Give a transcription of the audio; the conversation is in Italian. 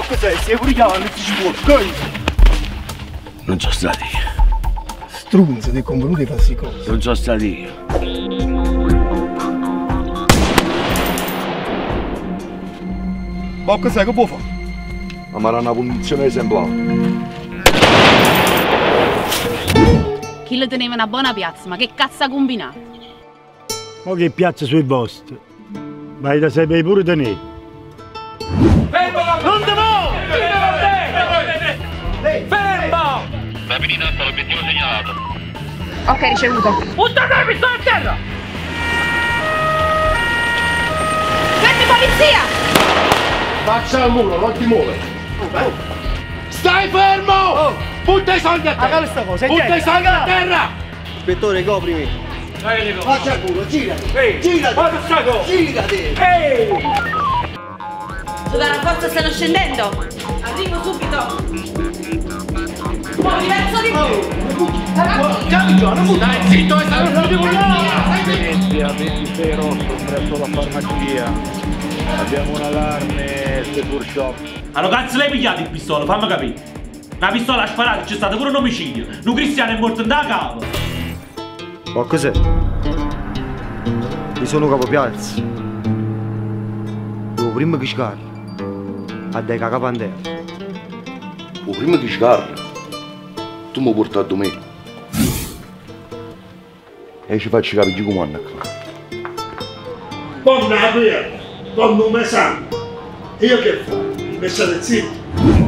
cos'è? Sei pure chiamato, non si può, coi! Non sono stati io. Strunzo, ti è convenuto di farsi cose. Non sono stati io. Ma cos'è che può fare? Ma era una punizione esemplare. Chi le teneva una buona piazza, ma che cazzo ha combinato? Ma che piazza sui vostri? Vai da sei bei pure tenere. Fermo! Non te muovi! Fermo! Va bene in alto, l'obiettivo segnalato. Ok, ricevuto. Buttate la pistola a terra! Fermi, polizia! Faccia al muro, non ti muove. Stai fermo! Butta i soldi a terra! Butta i soldi a terra! Ispettore, coprimi. Faccia il culo, girati! Girati! Girati! Sulla forza stanno scendendo. Arrivo subito. Muovi verso di più. Stai zitto e stai Silenzio, 26 rosso, presso la farmacia. Abbiamo un allarme, Secure Shop. Allora cazzo l'hai pigliato il pistolo, fammi capire. Una pistola a sparare, c'è stato pure un omicidio. Un cristiano è morto in da cavo. Ma cos'è? Io sono capo piazza. Devo prima che scari. A dei cacapandera. Prima di scarri, tu mi hai portato me. E ci faccio capire come hanno qua. Donna la mia, donna un mesano. E io che faccio? Mi state zitto.